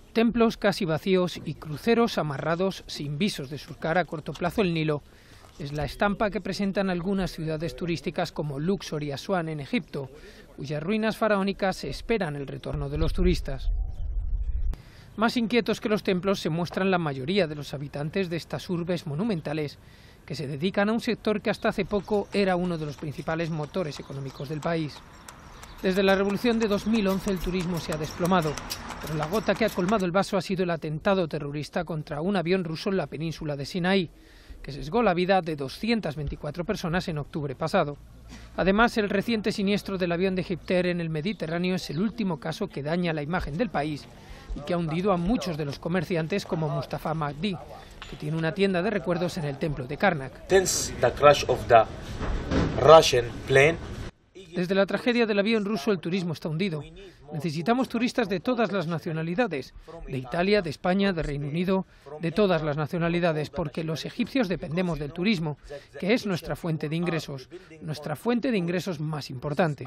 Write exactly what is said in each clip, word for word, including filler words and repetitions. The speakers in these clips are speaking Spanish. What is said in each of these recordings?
Templos casi vacíos y cruceros amarrados sin visos de surcar a corto plazo el Nilo. Es la estampa que presentan algunas ciudades turísticas como Luxor y Asuán en Egipto, cuyas ruinas faraónicas esperan el retorno de los turistas. Más inquietos que los templos se muestran la mayoría de los habitantes de estas urbes monumentales, que se dedican a un sector que hasta hace poco era uno de los principales motores económicos del país. Desde la revolución de dos mil once el turismo se ha desplomado, pero la gota que ha colmado el vaso ha sido el atentado terrorista contra un avión ruso en la península de Sinaí, que sesgó la vida de doscientas veinticuatro personas en octubre pasado. Además, el reciente siniestro del avión de Egyptair en el Mediterráneo es el último caso que daña la imagen del país y que ha hundido a muchos de los comerciantes como Mustafa Mahdi, que tiene una tienda de recuerdos en el templo de Karnak. Desde la tragedia del avión ruso el turismo está hundido. Necesitamos turistas de todas las nacionalidades, de Italia, de España, de Reino Unido, de todas las nacionalidades, porque los egipcios dependemos del turismo, que es nuestra fuente de ingresos, nuestra fuente de ingresos más importante.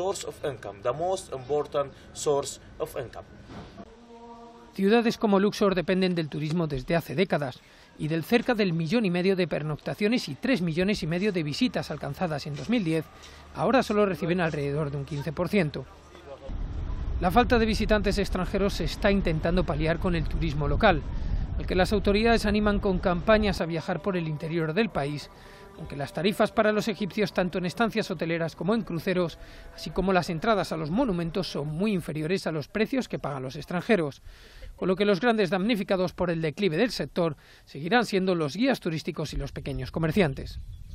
Ciudades como Luxor dependen del turismo desde hace décadas y del cerca del millón y medio de pernoctaciones y tres millones y medio de visitas alcanzadas en dos mil diez, ahora solo reciben alrededor de un quince por ciento. La falta de visitantes extranjeros se está intentando paliar con el turismo local, al que las autoridades animan con campañas a viajar por el interior del país, aunque las tarifas para los egipcios, tanto en estancias hoteleras como en cruceros, así como las entradas a los monumentos, son muy inferiores a los precios que pagan los extranjeros, con lo que los grandes damnificados por el declive del sector seguirán siendo los guías turísticos y los pequeños comerciantes.